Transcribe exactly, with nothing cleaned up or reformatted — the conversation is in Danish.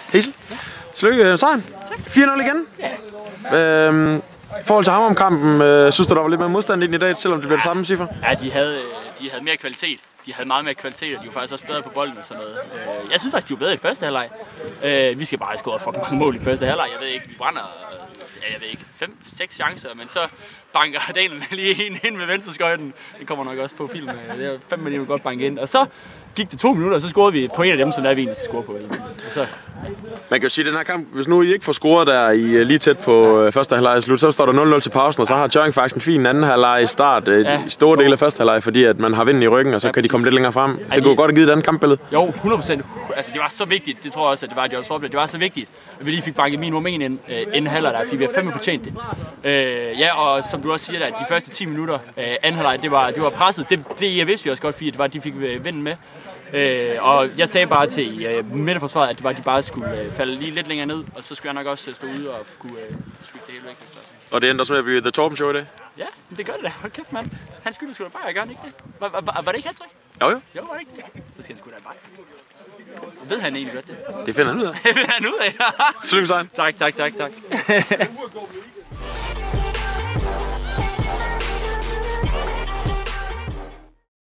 Hesel. Tillykke med sejren. fire nul igen. Ja. Øhm, I forhold til Hammerum-kampen, øh, synes du, der var lidt mere modstand i den i dag, selvom det bliver det samme cifre? Ja, de havde, de havde mere kvalitet. De havde meget mere kvalitet, og de var faktisk også bedre på bolden og sådan noget. Jeg synes faktisk, de var bedre i første halvleg. Vi skal bare have scoret fucking mange mål i første halvleg. Jeg ved ikke, vi brænder, ja, jeg ved ikke, fem seks chancer, men så banker Daniel lige en ind med venstreskøjten. Det kommer nok også på film. Det er fem minutter godt banke ind. Og så gik det to minutter, og så scorede vi på en af dem, som der vi egentlig skal score på. Og så, Man kan jo sige, at den her kamp, hvis nu I ikke får scoret der i lige tæt på ja. første halvleg slut, så står der nul nul til pausen, og så har Tjørring faktisk en fin anden halvleg i start, ja. i store dele af første halvleg, fordi at man har vinden i ryggen, og så ja, kan de komme lidt længere frem. Så det kunne godt have givet et andet kampbillede. Jo, hundrede procent. Altså, det var så vigtigt, det tror jeg også, at det var, at de også det var så vigtigt, at vi lige fik banket minimum en ind, øh, inden halvleg der, fordi vi har fandme fortjent det. Øh, ja, og som du også siger, at de første ti minutter øh, anden halvleg, det var, det var presset. Det, det jeg vidste vi også godt, fordi det var, at de fik vinden med. Øh, og jeg sagde bare til øh, midterforsvaret, at det var, at de bare skulle øh, falde lige lidt længere ned, og så skulle jeg nok også stå ude og kunne øh, sweep det hele væk. Og det ender så med at blive The Torben Show i dag? Ja, det gør det da. Hold kæft, mand. Han skylder sgu da bare, jeg gør han ikke det. Var, var, var det ikke hat-trick? Jo, jo. Jo, var det ikke det? Så skal han sgu da bare. Ved han egentlig godt det? Det finder han ud af. Det finder han ud af. Tillykke med sejren. Tak, tak, tak, tak.